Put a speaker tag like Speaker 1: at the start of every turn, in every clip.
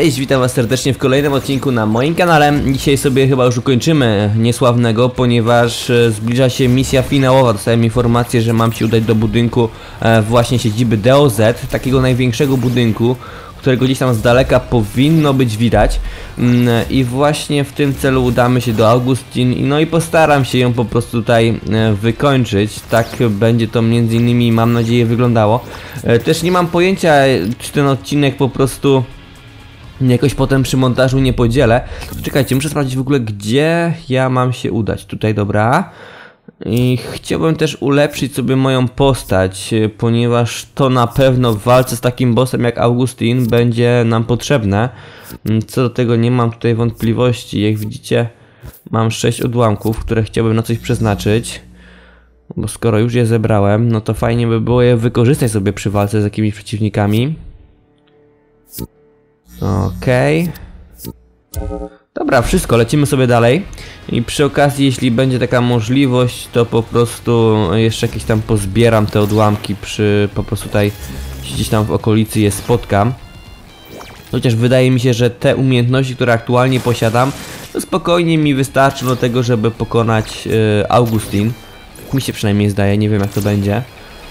Speaker 1: Cześć, witam was serdecznie w kolejnym odcinku na moim kanale. Dzisiaj sobie chyba już ukończymy Niesławnego, ponieważ zbliża się misja finałowa. Dostałem informację, że mam się udać do budynku właśnie siedziby DOZ, takiego największego budynku, którego gdzieś tam z daleka powinno być widać. I właśnie w tym celu udamy się do Augustin, no i postaram się ją po prostu tutaj wykończyć. Tak będzie to między innymi, mam nadzieję, wyglądało. Też nie mam pojęcia, czy ten odcinek po prostu jakoś potem przy montażu nie podzielę. Czekajcie, muszę sprawdzić w ogóle, gdzie ja mam się udać. Tutaj, dobra. I chciałbym też ulepszyć sobie moją postać, ponieważ to na pewno w walce z takim bossem jak Augustin będzie nam potrzebne. Co do tego nie mam tutaj wątpliwości. Jak widzicie, mam 6 odłamków, które chciałbym na coś przeznaczyć. Bo skoro już je zebrałem, no to fajnie by było je wykorzystać sobie przy walce z jakimiś przeciwnikami. Okej. Dobra, wszystko, lecimy sobie dalej. I przy okazji, jeśli będzie taka możliwość, to po prostu jeszcze jakieś tam pozbieram te odłamki po prostu tutaj gdzieś tam w okolicy je spotkam. Chociaż wydaje mi się, że te umiejętności, które aktualnie posiadam, to spokojnie mi wystarczy do tego, żeby pokonać Augustin. Mi się przynajmniej zdaje, nie wiem jak to będzie.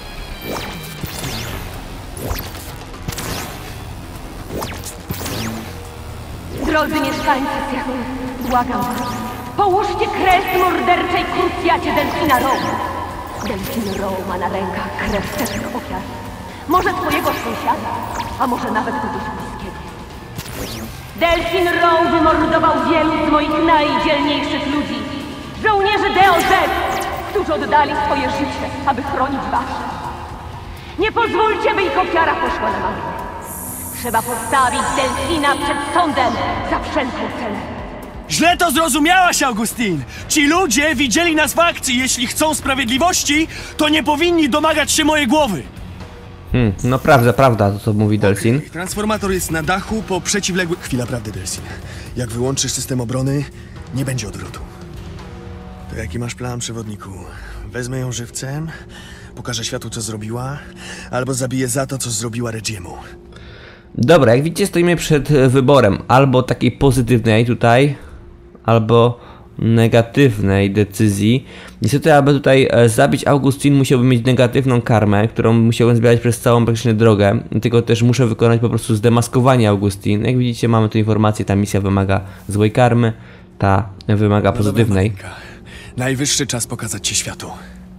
Speaker 2: Drodzy mieszkańcy Sychu, błagam was, połóżcie kres morderczej krucjacie Delfina Rowe. Delfin Rowe ma na rękach krew setek ofiar. Może twojego sąsiada, a może nawet kogoś bliskiego. Delfin Rowe wymordował wielu z moich najdzielniejszych ludzi. Żołnierzy DOZ, którzy oddali swoje życie, aby chronić wasze. Nie pozwólcie, by ich ofiara poszła na marne. Trzeba postawić Delfina przed sądem za wszelką cenę.
Speaker 3: Źle to zrozumiałaś, Augustin! Ci ludzie widzieli nas w akcji. Jeśli chcą sprawiedliwości, to nie powinni domagać się mojej głowy.
Speaker 1: No prawda, to co mówi Delfin.
Speaker 4: Okay. Transformator jest na dachu po przeciwległej... Chwila prawdy, Delfin. Jak wyłączysz system obrony, nie będzie odwrotu. To jaki masz plan, przewodniku? Wezmę ją żywcem, pokażę światu, co zrobiła, albo zabiję za to, co zrobiła Reggiemu.
Speaker 1: Dobra, jak widzicie, stoimy przed wyborem albo takiej pozytywnej tutaj, albo negatywnej decyzji. Niestety, aby tutaj zabić Augustin, musiałbym mieć negatywną karmę, którą musiałbym zbierać przez całą praktycznie drogę. Tylko też muszę wykonać po prostu zdemaskowanie Augustin. Jak widzicie, mamy tu informację, ta misja wymaga złej karmy, ta wymaga pozytywnej.
Speaker 4: Najwyższy czas pokazać ci światu.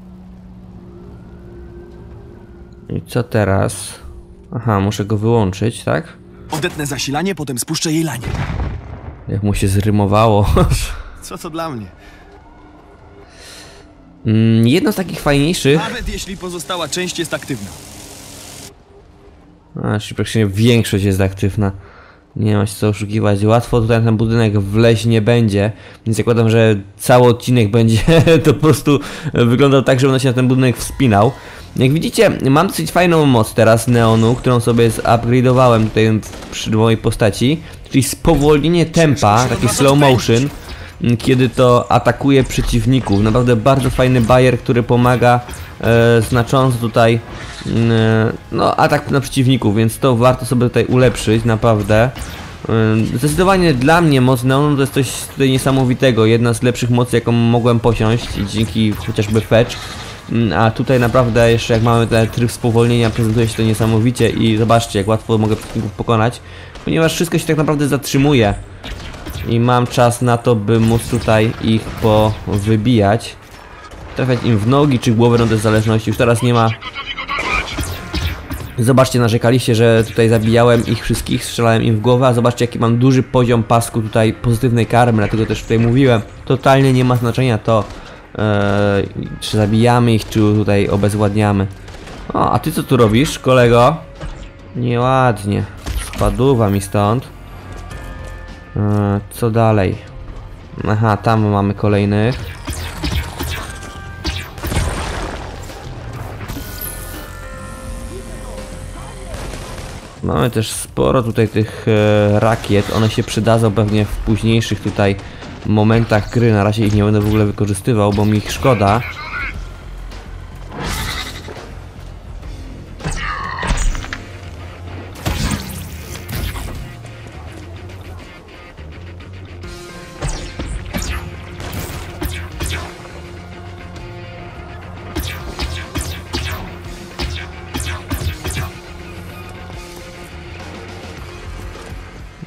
Speaker 1: I co teraz? Aha, muszę go wyłączyć, tak?
Speaker 4: Odetnę zasilanie, potem spuszczę jej lanie.
Speaker 1: Jak mu się zrymowało.
Speaker 4: Co to dla mnie?
Speaker 1: Jedno z takich fajniejszych...
Speaker 4: Nawet jeśli pozostała część jest aktywna.
Speaker 1: Czyli praktycznie większość jest aktywna. Nie ma się co oszukiwać. Łatwo tutaj na ten budynek wleźć nie będzie. Więc zakładam, że cały odcinek będzie to po prostu wyglądał tak, że będę się na ten budynek wspinał. Jak widzicie, mam dosyć fajną moc teraz neonu, którą sobie zupgrade'owałem tutaj przy mojej postaci. Czyli spowolnienie tempa, taki slow motion, kiedy to atakuje przeciwników. Naprawdę bardzo fajny bajer, który pomaga znacząco tutaj no, atak na przeciwników, więc to warto sobie tutaj ulepszyć, naprawdę. Zdecydowanie dla mnie moc neonu to jest coś tutaj niesamowitego. Jedna z lepszych mocy, jaką mogłem posiąść dzięki chociażby fetch. A tutaj naprawdę jeszcze jak mamy ten tryb spowolnienia, prezentuje się to niesamowicie i zobaczcie, jak łatwo mogę przeciwników pokonać, ponieważ wszystko się tak naprawdę zatrzymuje i mam czas na to, by móc tutaj ich powybijać, trafiać im w nogi czy głowę, no to jest w zależności. Już teraz nie ma. Zobaczcie, narzekaliście, że tutaj zabijałem ich wszystkich, strzelałem im w głowę, a zobaczcie, jaki mam duży poziom pasku tutaj pozytywnej karmy, dlatego też tutaj mówiłem, totalnie nie ma znaczenia to, czy zabijamy ich, czy tutaj obezwładniamy. O, a ty co tu robisz, kolego? Nieładnie. Spaduwa mi stąd. Co dalej? Aha, tam mamy kolejnych. Mamy też sporo tutaj tych rakiet. One się przydadzą pewnie w późniejszych tutaj momentach gry. Na razie ich nie będę w ogóle wykorzystywał, bo mi ich szkoda.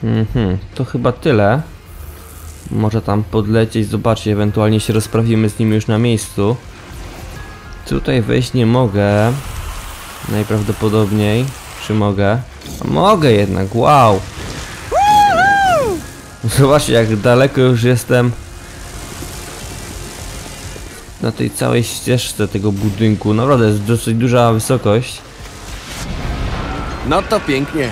Speaker 1: To chyba tyle. Może tam podlecieć, zobaczyć, ewentualnie się rozprawimy z nimi już na miejscu. Tutaj wejść nie mogę. Najprawdopodobniej. Czy mogę? A mogę jednak, wow! Zobaczcie, jak daleko już jestem na tej całej ścieżce tego budynku. Naprawdę jest dosyć duża wysokość.
Speaker 4: No to pięknie.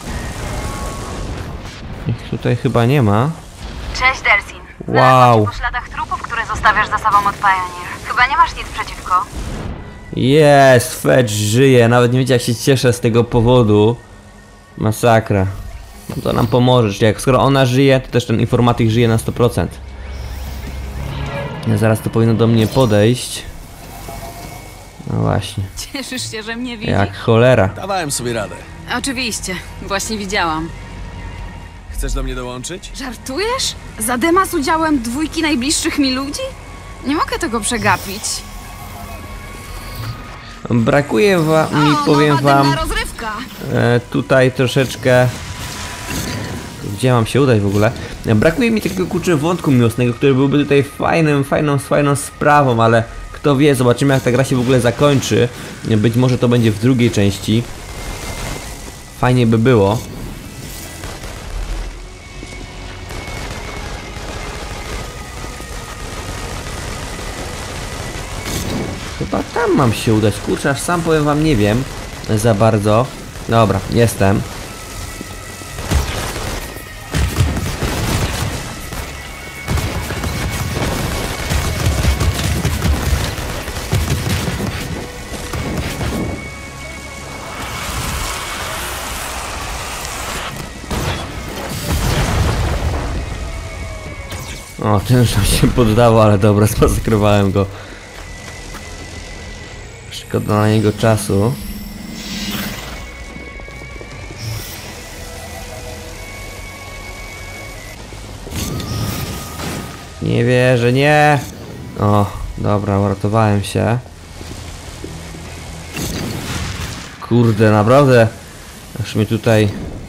Speaker 1: Ich tutaj chyba nie ma.
Speaker 5: Cześć, Delsin.
Speaker 1: Wow.
Speaker 5: Po śladach trupów, które zostawiasz za sobą od Pioneer. Chyba nie masz nic przeciwko.
Speaker 1: Jest, Fetch żyje. Nawet nie wiecie, jak się cieszę z tego powodu. Masakra. No to nam pomoże, czyli jak skoro ona żyje, to też ten informatyk żyje na 100%. Zaraz to powinno do mnie podejść. No właśnie.
Speaker 5: Cieszysz się, że mnie widzisz?
Speaker 1: Jak cholera.
Speaker 4: Dawałem sobie radę.
Speaker 5: Oczywiście. Właśnie widziałam.
Speaker 4: Chcesz do mnie dołączyć?
Speaker 5: Żartujesz? Zadyma z udziałem 2 najbliższych mi ludzi? Nie mogę tego przegapić.
Speaker 1: Brakuje mi, powiem wam,
Speaker 5: rozrywka.
Speaker 1: tutaj troszeczkę... Gdzie mam się udać w ogóle? Brakuje mi takiego kurczę wątku miłosnego, który byłby tutaj fajną sprawą, ale kto wie, zobaczymy jak ta gra się w ogóle zakończy. Być może to będzie w drugiej części. Fajnie by było. Chyba tam mam się udać, kurczę, aż sam powiem wam nie wiem za bardzo. Dobra, jestem. O, ten już się poddawał, ale dobra, zmasakrowałem go. Szkoda na niego czasu. Nie wierzę, nie! O, dobra, uratowałem się. Kurde, naprawdę. Aż mnie tutaj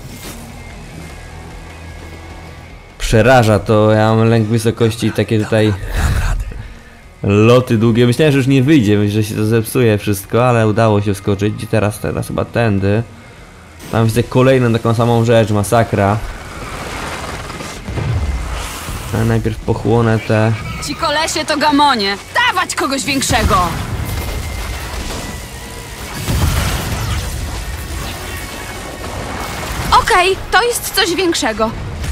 Speaker 1: przeraża to. Ja mam lęk wysokości i takie tutaj loty długie. Myślałem, że już nie wyjdzie, że się to zepsuje wszystko, ale udało się wskoczyć. Gdzie teraz? Teraz chyba tędy. Tam widzę kolejną taką samą rzecz, masakra. Ale najpierw pochłonę te...
Speaker 5: Ci kolesie to gamonie. Dawać kogoś większego. Okej, to jest coś większego.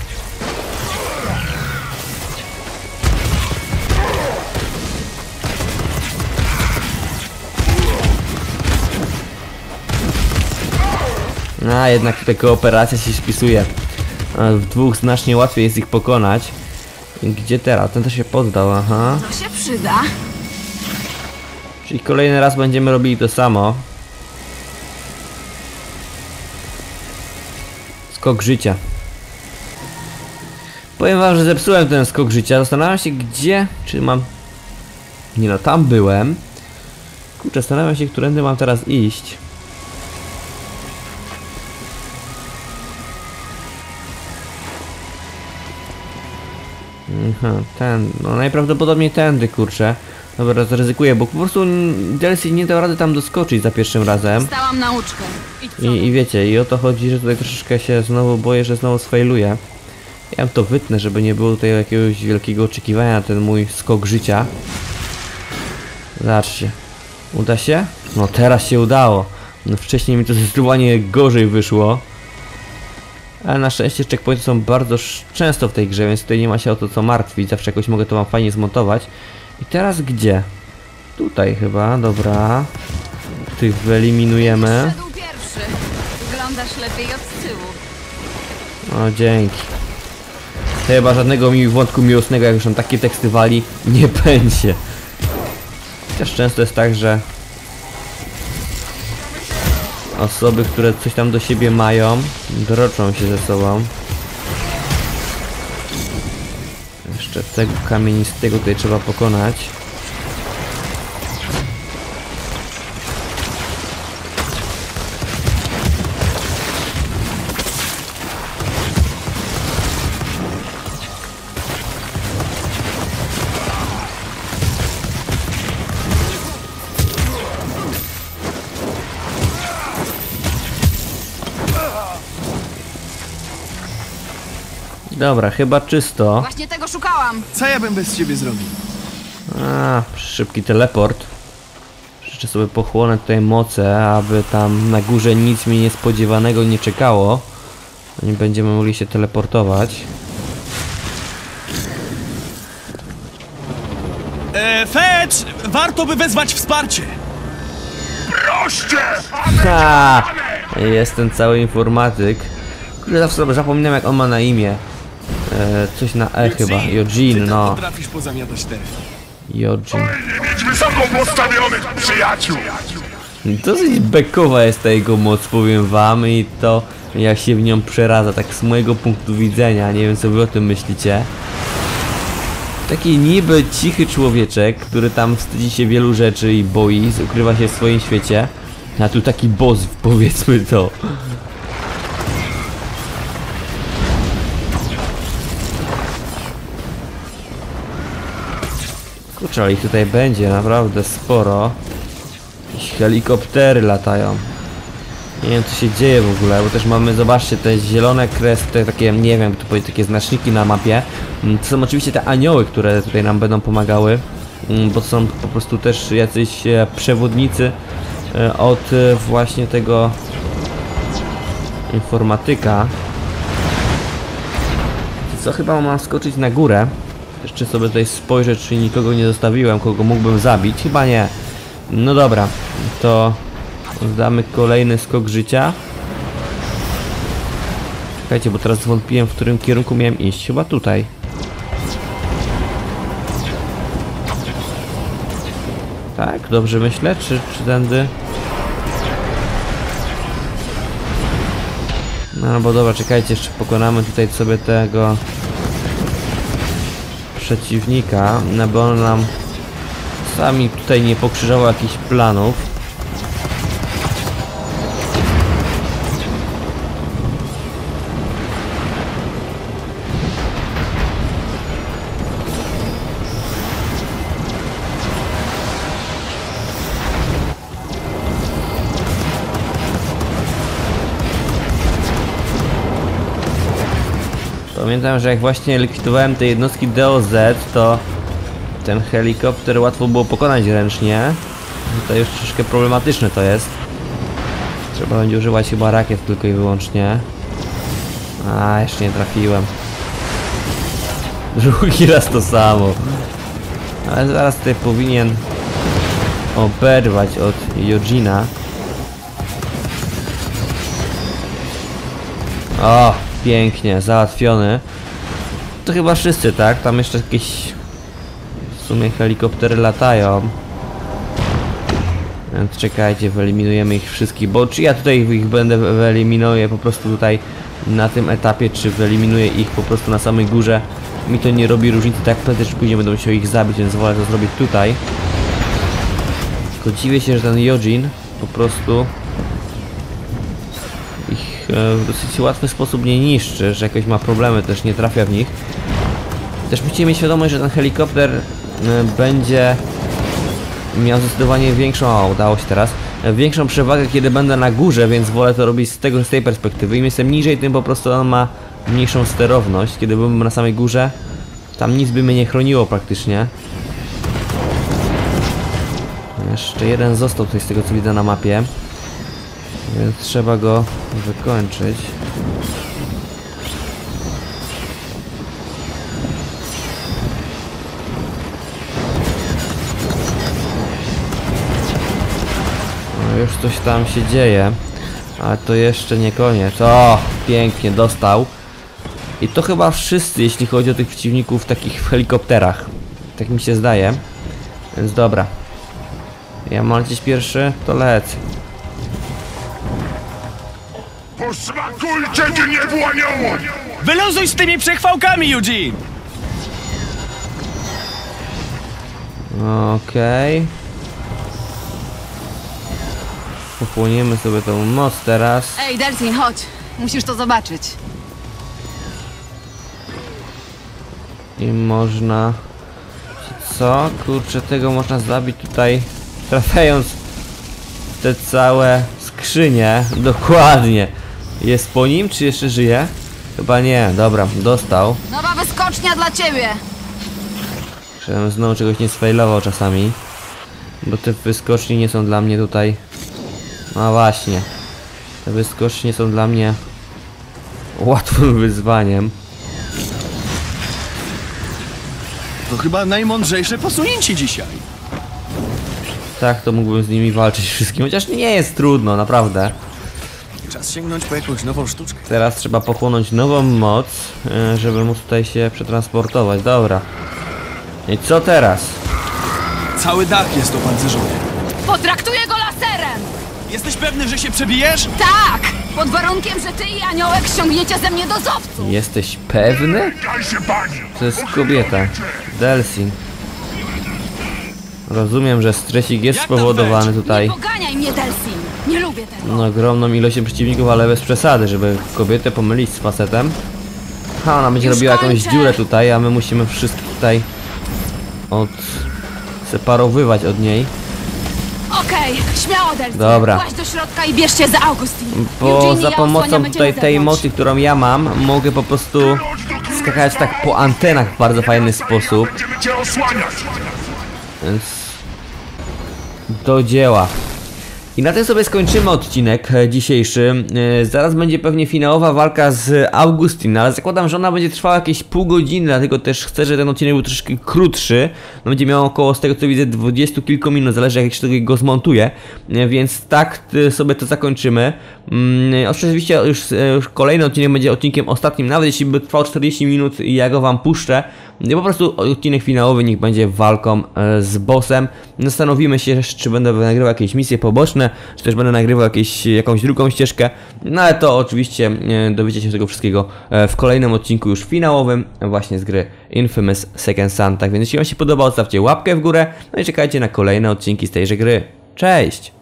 Speaker 1: A jednak tutaj kooperacja się spisuje. W dwóch znacznie łatwiej jest ich pokonać. Gdzie teraz? Ten też się poddał, aha.
Speaker 5: To się przyda.
Speaker 1: Czyli kolejny raz będziemy robili to samo. Skok życia. Powiem wam, że zepsułem ten skok życia. Zastanawiam się gdzie... Czy mam... Nie no, tam byłem. Kurczę, zastanawiam się, którędy mam teraz iść. Aha, ten, no najprawdopodobniej tędy, kurczę. Dobra, zaryzykuję, bo po prostu Delsin nie dał rady tam doskoczyć za pierwszym razem.
Speaker 5: Stałam nauczkę.
Speaker 1: I wiecie, i o to chodzi, że tutaj troszeczkę się znowu boję, że znowu sfailuję. Ja to wytnę, żeby nie było tutaj jakiegoś wielkiego oczekiwania na ten mój skok życia. Zobaczcie. Uda się? No teraz się udało. No wcześniej mi to zdecydowanie gorzej wyszło. Ale na szczęście checkpointy są bardzo często w tej grze, więc tutaj nie ma się o to co martwić. Zawsze jakoś mogę to wam fajnie zmontować. I teraz gdzie? Tutaj chyba, dobra. Tych wyeliminujemy.
Speaker 5: Szedł pierwszy. Wyglądasz lepiej od tyłu.
Speaker 1: O, dzięki. Chyba żadnego wątku miłosnego, jak już tam takie teksty wali, nie będzie. Też często jest tak, że osoby, które coś tam do siebie mają, droczą się ze sobą. Jeszcze tego kamienistego tutaj trzeba pokonać. Dobra, chyba czysto.
Speaker 5: Właśnie tego szukałam.
Speaker 4: Co ja bym bez ciebie zrobił?
Speaker 1: Szybki teleport. Jeszcze sobie pochłonę tutaj moce, aby tam na górze nic mi niespodziewanego nie czekało. Nie będziemy mogli się teleportować.
Speaker 3: Fetch, warto by wezwać wsparcie.
Speaker 1: Ha! Jest ten cały informatyk. Kurde, zawsze sobie zapominam, jak on ma na imię. Coś na E chyba. Eugene, no.
Speaker 3: Potrafisz pozamiatać teren.
Speaker 1: Eugene.
Speaker 6: Mieć wysoko postawionych przyjaciół!
Speaker 1: Dosyć bekowa jest ta jego moc, powiem wam, i to jak się w nią przeradza, tak z mojego punktu widzenia. Nie wiem, co wy o tym myślicie. Taki niby cichy człowieczek, który tam wstydzi się wielu rzeczy i boi, ukrywa się w swoim świecie. A tu taki boss, powiedzmy to. Kurczę, ale ich tutaj będzie naprawdę sporo. Jakieś helikoptery latają. Nie wiem, co się dzieje w ogóle, bo też mamy, zobaczcie, te zielone kresy, te takie, nie wiem, tu powiedzieć, takie znaczniki na mapie. To są oczywiście te anioły, które tutaj nam będą pomagały, bo są po prostu też jacyś przewodnicy od właśnie tego informatyka. Co, chyba mam skoczyć na górę. Jeszcze sobie tutaj spojrzę, czy nikogo nie zostawiłem, kogo mógłbym zabić. Chyba nie. No dobra, to damy kolejny skok życia. Czekajcie, bo teraz zwątpiłem, w którym kierunku miałem iść. Chyba tutaj. Tak, dobrze myślę? Czy tędy? No bo dobra, czekajcie, jeszcze pokonamy tutaj sobie tego przeciwnika, no bo on nam sami tutaj nie pokrzyżował jakichś planów. Pamiętam, że jak właśnie likwidowałem te jednostki DOZ, to ten helikopter łatwo było pokonać ręcznie. To już troszkę problematyczne to jest. Trzeba będzie używać chyba rakiet tylko i wyłącznie. A, jeszcze nie trafiłem. Drugi raz to samo. Ale zaraz tutaj powinien oberwać od Eugene'a. O! Pięknie, załatwiony. To chyba wszyscy, tak? Tam jeszcze jakieś w sumie helikoptery latają. Więc czekajcie, wyeliminujemy ich wszystkich. Bo czy ja tutaj ich będę wyeliminuję po prostu tutaj na tym etapie, czy wyeliminuję ich po prostu na samej górze, mi to nie robi różnicy, tak prędzej czy później będą musiał ich zabić, więc wolę to zrobić tutaj. Tylko dziwię się, że ten Eugene po prostu ich w dosyć łatwy sposób nie niszczy, że jakoś ma problemy, też nie trafia w nich. Też musicie mieć świadomość, że ten helikopter będzie miał zdecydowanie większą, o, udało się teraz, większą przewagę, kiedy będę na górze, więc wolę to robić z tej perspektywy. Im jestem niżej, tym po prostu on ma mniejszą sterowność. Kiedy byłem na samej górze, tam nic by mnie nie chroniło praktycznie. Jeszcze jeden został tutaj z tego, co widzę na mapie. Więc trzeba go wykończyć. No już coś tam się dzieje. Ale to jeszcze nie koniec. O, pięknie, dostał. I to chyba wszyscy, jeśli chodzi o tych przeciwników takich w helikopterach. Tak mi się zdaje. Więc dobra. Ja mam lecieć pierwszy? To lecę.
Speaker 6: Posmakujcie gniewu anioła!
Speaker 3: Wyluzuj z tymi przechwałkami, Eugene!
Speaker 1: Okej. Pochłoniemy sobie tą moc teraz.
Speaker 5: Ej, Delsin, chodź. Musisz to zobaczyć.
Speaker 1: I można... Co? Kurczę, tego można zabić tutaj, trafiając w te całe skrzynie. Dokładnie. Jest po nim, czy jeszcze żyje? Chyba nie, dobra, dostał.
Speaker 5: Nowa wyskocznia dla ciebie.
Speaker 1: Żebym znowu czegoś nie sfailował czasami. Bo te wyskoczni nie są dla mnie tutaj. No właśnie. Te wyskocznie są dla mnie łatwym wyzwaniem.
Speaker 3: To chyba najmądrzejsze posunięcie dzisiaj.
Speaker 1: Tak, to mógłbym z nimi walczyć wszystkim, chociaż nie jest trudno, naprawdę.
Speaker 4: Czas sięgnąć po jakąś nową sztuczkę.
Speaker 1: Teraz trzeba pochłonąć nową moc, żeby móc tutaj się przetransportować. Dobra. I co teraz?
Speaker 3: Cały dach jest opancerzony.
Speaker 5: Potraktuję go laserem!
Speaker 3: Jesteś pewny, że się przebijesz?
Speaker 5: Tak! Pod warunkiem, że ty i aniołek ściągniecie ze mnie dozowców.
Speaker 1: Jesteś pewny?
Speaker 6: Daj się pani!
Speaker 1: To jest kobieta. Delsin. Rozumiem, że stresik jest
Speaker 3: Jak tam
Speaker 1: spowodowany
Speaker 3: wejdź?
Speaker 1: tutaj.
Speaker 5: Nie poganiaj mnie, Delsin! Nie lubię tego.
Speaker 1: No, ogromną ilością przeciwników, ale bez przesady, żeby kobietę pomylić z facetem. Ha, ona będzie
Speaker 5: Już
Speaker 1: robiła jakąś
Speaker 5: kończę.
Speaker 1: dziurę tutaj, a my musimy wszystko tutaj separowywać od niej.
Speaker 5: Okej, śmiało, Delsin.
Speaker 1: Dobra.
Speaker 5: Właź do środka i bierzcie za Augustin.
Speaker 1: Bo
Speaker 5: Eugene i
Speaker 1: za
Speaker 5: ja
Speaker 1: pomocą
Speaker 5: osłaniamy cię
Speaker 1: tutaj
Speaker 5: na
Speaker 1: tej
Speaker 5: zewnątrz.
Speaker 1: mocy, którą ja mam, mogę po prostu skakać tak po antenach w bardzo fajny sposób.
Speaker 6: Będziemy cię osłaniać!
Speaker 1: Więc do dzieła. I na tym sobie skończymy odcinek dzisiejszy. Zaraz będzie pewnie finałowa walka z Augustin, ale zakładam, że ona będzie trwała jakieś pół godziny, dlatego też chcę, żeby ten odcinek był troszeczkę krótszy. No, będzie miał około, z tego co widzę, 20 kilku minut, zależy jak się go zmontuje. Więc tak sobie to zakończymy. Oczywiście już kolejny odcinek będzie odcinkiem ostatnim, nawet jeśli by trwał 40 minut i ja go wam puszczę. Po prostu odcinek finałowy niech będzie walką z bossem. Zastanowimy się, czy będę nagrywał jakieś misje poboczne, czy też będę nagrywał jakąś drugą ścieżkę. No ale to oczywiście dowiecie się tego wszystkiego w kolejnym odcinku już finałowym właśnie z gry Infamous Second Son. Tak więc jeśli wam się podoba, zostawcie łapkę w górę, no i czekajcie na kolejne odcinki z tejże gry. Cześć!